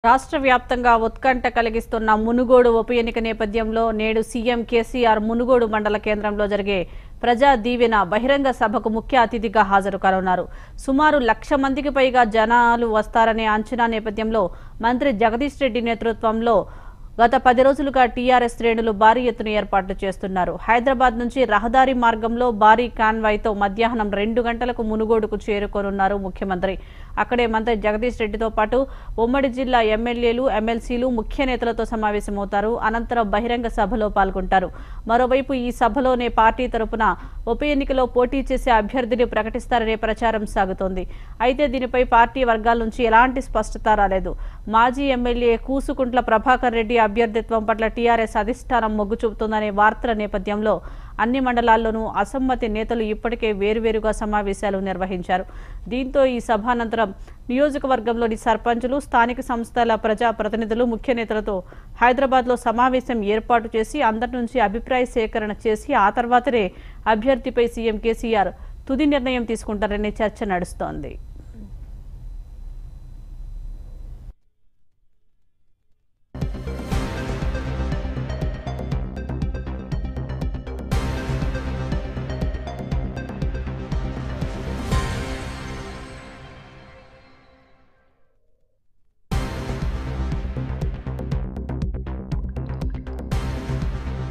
రాష్ట్ర వ్యాప్తంగా ఉత్కంఠ కలిగిస్తున్న మునుగోడు ఉప ఎన్నిక నేపథ్యంలో నేడు సీఎం కేసీఆర్ మునుగోడు మండల కేంద్రంలో జరిగే ప్రజా దీవెన బహిరంగ సభకు ముఖ్య అతిథిగా హాజరు కానున్నారు. సుమారు 1,00,000 మందికి పైగా జనాలు వస్తారనే అంచనా నేపథ్యంలో మంత్రి జగదీష్ రెడ్డి నేతృత్వంలో గత 10 రోజులుగా టీఆర్ఎస్ శ్రేణులు భారీ ఎత్తున ఏర్పాట్లు చేస్తున్నారు. హైదరాబాద్ నుంచి రహదారి మార్గంలో భారీ కాన్వాయ్తో మధ్యాహ్నం 2 గంటలకు మునుగోడుకు చేరుకోనున్నారు ముఖ్యమంత్రి. అక్కడే మంత్రి జగదీష్ రెడ్డితో పాటు ఉమ్మడి జిల్లా ఎమ్మెల్యేలు, ఎమ్మెల్సీలు, ముఖ్య నేతలతో సమావేశమవుతారు. అనంతరం బహిరంగ సభలో పాల్గొంటారు. మరోవైపు ఈ సభలోనే పార్టీ తరపున ఉప ఎన్నికలో పోటీ చేసే అభ్యర్థిని ప్రకటిస్తారనే ప్రచారం సాగుతోంది. అయితే దీనిపై పార్టీ వర్గాల నుంచి ఎలాంటి స్పష్టత రాలేదు. మాజీ ఎమ్మెల్యే కూసుకుంట్ల ప్రభాకర్ రెడ్డి అభ్యర్థిత్వం పట్ల టీఆర్ఎస్ అధిష్టానం మొగ్గు చూపుతుందనే వార్తల నేపథ్యంలో అన్ని మండలాల్లోనూ అసమ్మతి నేతలు ఇప్పటికే వేరువేరుగా సమావేశాలు నిర్వహించారు. దీంతో ఈ సభానంతరం నియోజకవర్గంలోని సర్పంచులు, స్థానిక సంస్థల ప్రజా ప్రతినిధులు, ముఖ్య నేతలతో హైదరాబాద్లో సమావేశం ఏర్పాటు చేసి అందరి నుంచి అభిప్రాయ సేకరణ చేసి ఆ తర్వాతనే అభ్యర్థిపై సీఎం కేసీఆర్ తుది నిర్ణయం తీసుకుంటారనే చర్చ నడుస్తోంది.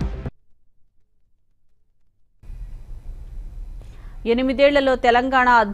ఎనిమిదేళ్లలో తెలంగాణ